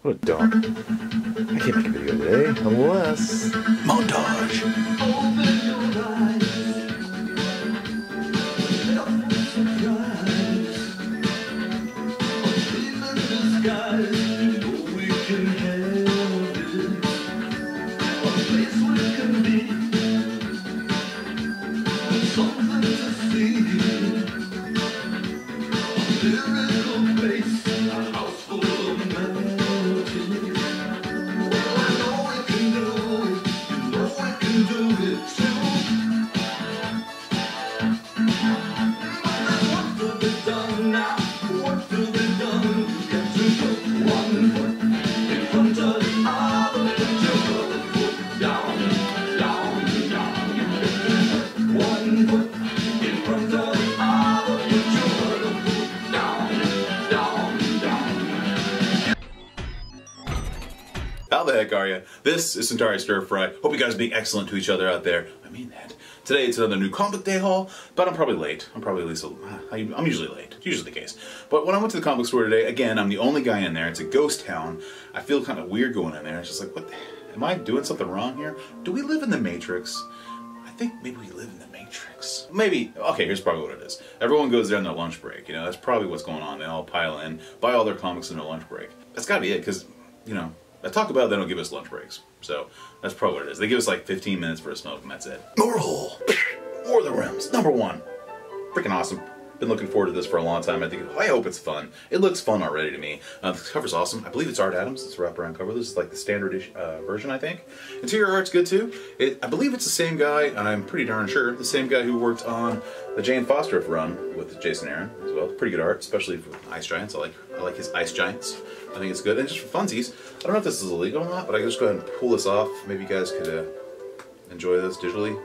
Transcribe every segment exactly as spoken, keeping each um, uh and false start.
What a dog. I can't make a video today unless... Montage! How the heck are you? This is Centauri Stir Fry. Hope you guys are being excellent to each other out there. I mean that. Today it's another new comic book day haul, but I'm probably late. I'm probably at least, a, I'm usually late. It's usually the case. But when I went to the comic book store today, again, I'm the only guy in there. It's a ghost town. I feel kind of weird going in there. It's just like, what the, am I doing something wrong here? Do we live in the Matrix? I think maybe we live in the Matrix. Maybe, okay, here's probably what it is. Everyone goes there on their lunch break. You know, that's probably what's going on. They all pile in, buy all their comics in their lunch break. That's gotta be it, because, you know, I talk about it, they don't give us lunch breaks. So, that's probably what it is. They give us like fifteen minutes for a smoke and that's it. Moral! War of the Realms, number one. Freaking awesome. Been looking forward to this for a long time. I think, I hope it's fun. It looks fun already to me. Uh, the cover's awesome. I believe it's Art Adams. It's a wraparound cover. This is like the standard uh, version, I think. Interior art's good too. It, I believe it's the same guy, and I'm pretty darn sure, the same guy who worked on the Jane Foster run with Jason Aaron as well. Pretty good art, especially for Ice Giants. I like I like his Ice Giants. I think it's good. And just for funsies, I don't know if this is illegal or not, but I can just go ahead and pull this off. Maybe you guys could uh, enjoy this digitally.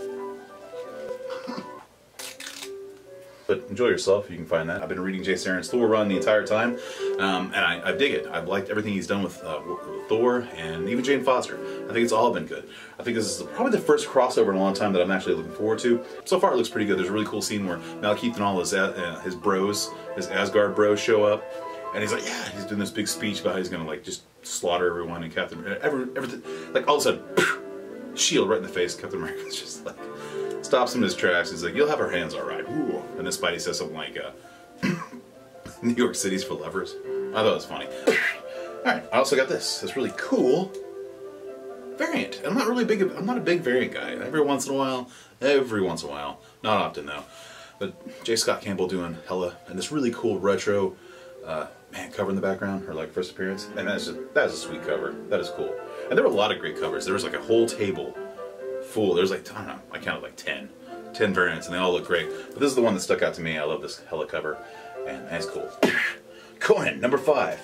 But enjoy yourself if you can find that. I've been reading Jason Aaron's Thor run the entire time, um, and I, I dig it. I've liked everything he's done with, uh, with Thor and even Jane Foster. I think it's all been good. I think this is probably the first crossover in a long time that I'm actually looking forward to. So far it looks pretty good. There's a really cool scene where Malekith and all his, uh, his bros, his Asgard bros show up, and he's like, yeah, he's doing this big speech about how he's gonna like just slaughter everyone, and Captain, every, everything, like all of a sudden, shield right in the face. Captain America's just like, stops him in his tracks. He's like, you'll have our hands all right. Ooh. And then Spidey says something like, uh, New York City's for lovers. I thought it was funny. Alright, I also got this. This really cool variant. I'm not really big, I'm not a big variant guy. Every once in a while, every once in a while. Not often though. But J. Scott Campbell doing hella, and this really cool retro, uh, man, cover in the background, her like first appearance. And that is, a, that is a sweet cover. That is cool. And there were a lot of great covers. There was like a whole table full. There's like, I don't know, I counted like ten. ten variants, and they all look great. But this is the one that stuck out to me. I love this hella cover, and that's cool. Conan, number five.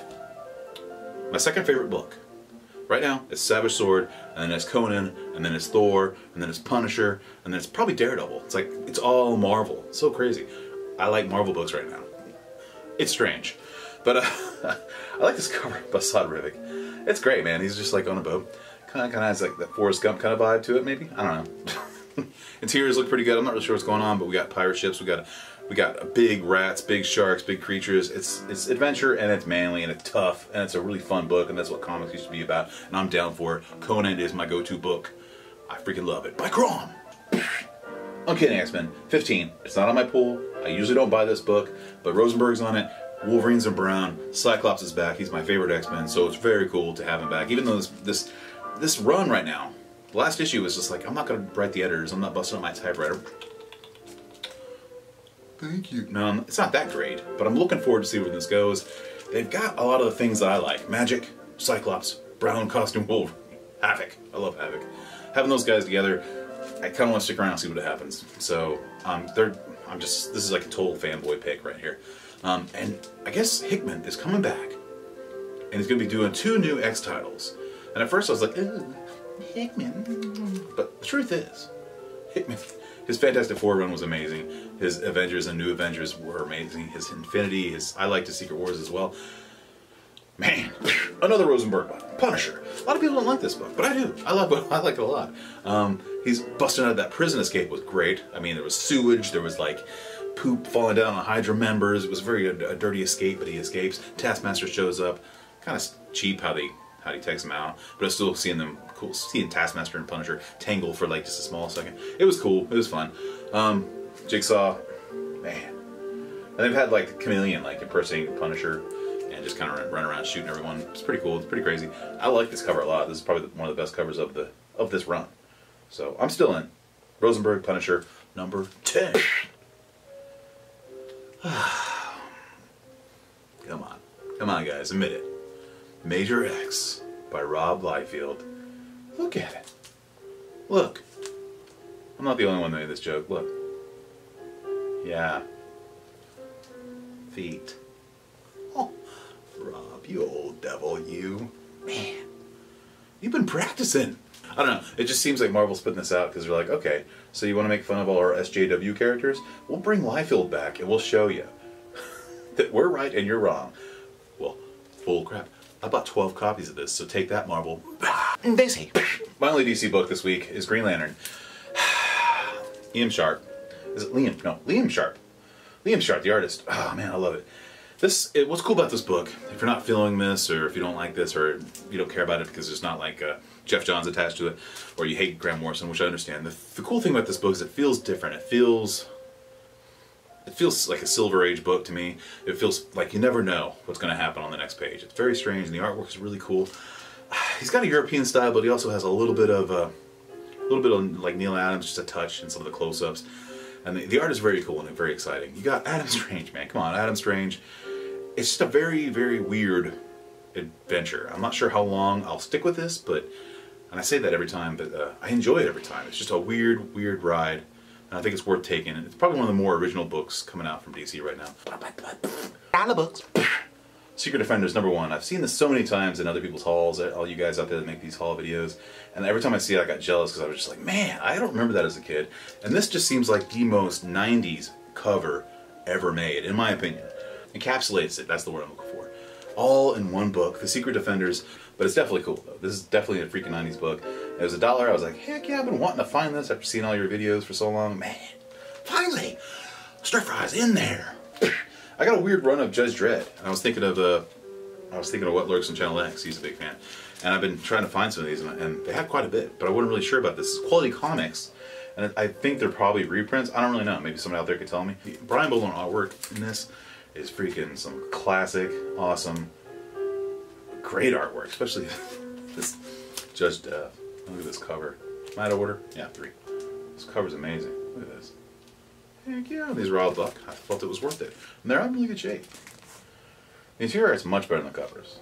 My second favorite book. Right now, it's Savage Sword, and then it's Conan, and then it's Thor, and then it's Punisher, and then it's probably Daredevil. It's like, it's all Marvel. It's so crazy. I like Marvel books right now. It's strange. But uh, I like this cover by Asad Rivik. It's great, man. He's just like on a boat. Kind of, kind of has like that Forrest Gump kind of vibe to it, maybe? I don't know. Interiors look pretty good. I'm not really sure what's going on, but we got pirate ships. We got we got big rats, big sharks, big creatures. It's it's adventure, and it's manly, and it's tough, and it's a really fun book, and that's what comics used to be about. And I'm down for it. Conan is my go-to book. I freaking love it. By Crom. Uncanny X-Men fifteen. It's not on my pool. I usually don't buy this book, but Rosenberg's on it. Wolverine's in brown. Cyclops is back. He's my favorite X-Men, so it's very cool to have him back. Even though this this this run right now. The last issue was just like, I'm not going to write the editors, I'm not busting up my typewriter. Thank you. No, it's not that great, but I'm looking forward to see where this goes. They've got a lot of the things that I like. Magic, Cyclops, brown costume Wolverine, Havoc. I love Havoc. Having those guys together, I kind of want to stick around and see what happens. So, um, they're, I'm just, this is like a total fanboy pick right here. Um, and I guess Hickman is coming back, and he's going to be doing two new X titles. And at first I was like, ew. Hickman. But the truth is, Hickman, his Fantastic Four run was amazing. His Avengers and New Avengers were amazing. His Infinity, his I liked his Secret Wars as well. Man, another Rosenberg one. Punisher. A lot of people don't like this book, but I do. I love it. I like it a lot. Um, he's busting out of that prison escape was great. I mean, there was sewage. There was like poop falling down on Hydra members. It was very a, a dirty escape, but he escapes. Taskmaster shows up. Kind of cheap how they how he takes them out, but I was still seeing them cool, seeing Taskmaster and Punisher tangle for like just a small second. It was cool. It was fun. Um, Jigsaw, man, and they've had like the Chameleon like impersonating Punisher and just kind of run around shooting everyone. It's pretty cool. It's pretty crazy. I like this cover a lot. This is probably one of the best covers of the of this run. So I'm still in. Rosenberg Punisher number ten. Come on, come on, guys, admit it. Major X by Rob Liefeld. Look at it. Look. I'm not the only one that made this joke. Look. Yeah. Feet. Oh, Rob, you old devil, you. Man. You've been practicing. I don't know. It just seems like Marvel's putting this out because they're like, okay, so you want to make fun of all our S J W characters? We'll bring Liefeld back and we'll show you that we're right and you're wrong. Well, full crap. I bought twelve copies of this, so take that, Marvel. D C. My only D C book this week is Green Lantern. Liam Sharp. Is it Liam? No, Liam Sharp. Liam Sharp, the artist. Oh man, I love it. This, it, what's cool about this book, if you're not feeling this, or if you don't like this, or you don't care about it because there's not like uh, Jeff Johns attached to it, or you hate Grant Morrison, which I understand. The, the cool thing about this book is it feels different. It feels... It feels like a Silver Age book to me. It feels like you never know what's going to happen on the next page. It's very strange, and the artwork is really cool. He's got a European style, but he also has a little bit of uh, a little bit of like Neil Adams, just a touch in some of the close-ups. And the, the art is very cool and very exciting. You got Adam Strange, man. Come on, Adam Strange. It's just a very, very weird adventure. I'm not sure how long I'll stick with this, but and I say that every time, but uh, I enjoy it every time. It's just a weird, weird ride. And I think it's worth taking. It's probably one of the more original books coming out from D C right now. On the books. Secret Defenders number one. I've seen this so many times in other people's hauls, all you guys out there that make these haul videos, and every time I see it I got jealous because I was just like, man, I don't remember that as a kid. And this just seems like the most nineties cover ever made, in my opinion. Encapsulates it, that's the word I'm looking for. All in one book, The Secret Defenders, but it's definitely cool though. This is definitely a freaking nineties book. It was a dollar. I was like, heck yeah, I've been wanting to find this after seeing all your videos for so long. Man, finally, Stir Fry's in there. I got a weird run of Judge Dredd, and I was thinking of uh, I was thinking of What Lurks on Channel X. He's a big fan, and I've been trying to find some of these, and, and they have quite a bit, but I wasn't really sure about this. It's Quality Comics, and I think they're probably reprints. I don't really know. Maybe someone out there could tell me. Brian Bolland artwork in this is freaking some classic, awesome, great artwork, especially this Judge Death. Look at this cover. Am I out of order? Yeah, three. This cover's amazing. Look at this. Heck yeah, these are all buck. I felt it was worth it. And they're in really good shape. The interior is much better than the covers.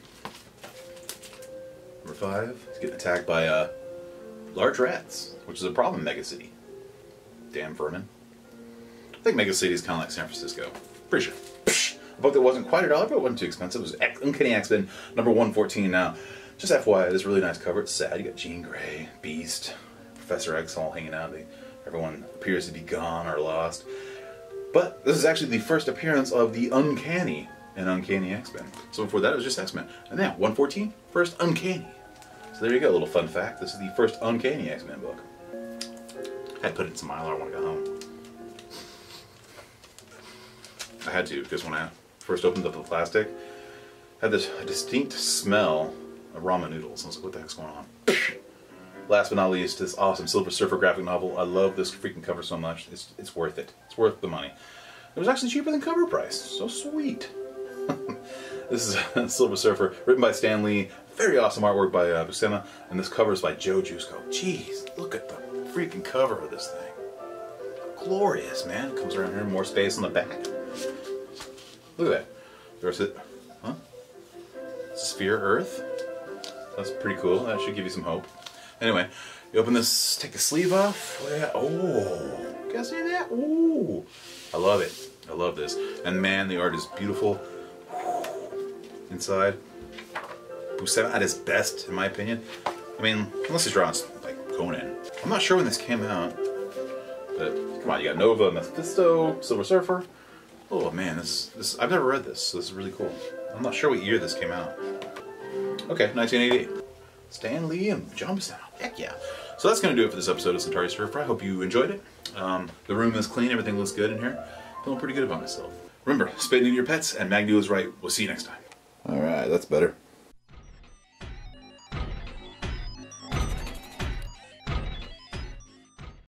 Number five, he's getting attacked by uh, large rats, which is a problem in Mega City. Damn vermin. I think Mega City is kind of like San Francisco. Pretty sure. A book that wasn't quite a dollar, but it wasn't too expensive. It was X Uncanny X-Men number one fourteen now. Just F Y I, this really nice cover. It's sad. You got Jean Grey, Beast, Professor X all hanging out. They, everyone appears to be gone or lost. But this is actually the first appearance of the Uncanny in Uncanny X-Men. So before that, it was just X-Men. And now, one fourteen, first Uncanny. So there you go, a little fun fact. This is the first Uncanny X-Men book. I had to put it in some Mylar when I got home. I had to, because when I first opened up the plastic, I had this distinct smell of ramen noodles. I was like, what the heck's going on? Last but not least, this awesome Silver Surfer graphic novel. I love this freaking cover so much. It's, it's worth it. It's worth the money. It was actually cheaper than cover price. So sweet. This is Silver Surfer, written by Stan Lee. Very awesome artwork by uh, Buscema. And this cover is by Joe Jusko. Jeez, look at the freaking cover of this thing. Glorious, man. It comes around here, more space on the back. Look at that. There's it. Huh? Sphere Earth. That's pretty cool. That should give you some hope. Anyway, you open this, take the sleeve off. Oh, you guys see that? Oh, I love it. I love this. And man, the art is beautiful. Inside, Buscema at his best, in my opinion. I mean, unless he's drawing like Conan. I'm not sure when this came out, but come on, you got Nova, Mephisto, Silver Surfer. Oh man, this is this. I've never read this, so this is really cool. I'm not sure what year this came out. Okay, nineteen eighty-eight. Stan Lee and John Buscema. Heck yeah. So that's going to do it for this episode of Centauri Stir Fry. I hope you enjoyed it. Um, the room is clean. Everything looks good in here. Feeling pretty good about myself. Remember, spay near your pets, and Magnew is right. We'll see you next time. Alright, that's better.